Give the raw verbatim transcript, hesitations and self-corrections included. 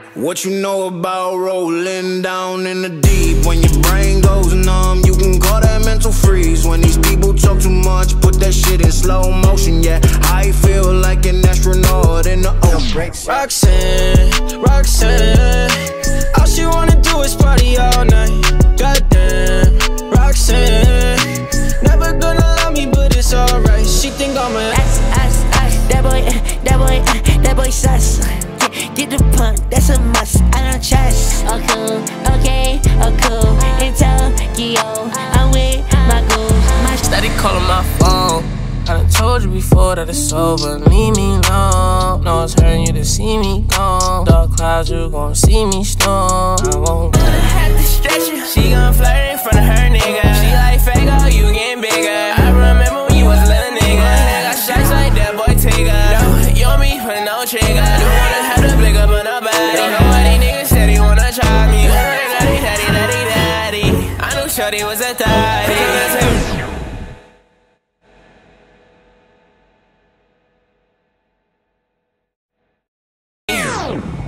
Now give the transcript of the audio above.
What you know about rolling down in the deep? When your brain goes numb, you can call that mental freeze. When these people talk too much, put that shit in slow motion. Yeah, I feel like an astronaut in the ocean. Roxanne, Roxanne, all she wanna do is party all night. Goddamn, Roxanne, never gonna love me, but it's alright. She think I'm a Ice, ice, ice. That boy, that boy, that boy sus. Get the pump, that's a must. I don't trust. Oh cool, okay, oh cool. In Tokyo, I'm with my goons. My steady calling my phone. I done told you before that it's over. Leave me alone. No, it's hurting you to see me gone. Dark clouds, you gon' see me storm. I won't go. I had to stretch it. She gon' flirt in front of her nigga. She like Faygo, you getting bigger. I remember when you was a little nigga. I got shots like that boy Tigger. No, you and me put no trigger. Don't wanna have to blick up on nobody. Nobody niggas said he wanna try me. Daddy, daddy, daddy, daddy. I knew shorty was a thottie. Yeah.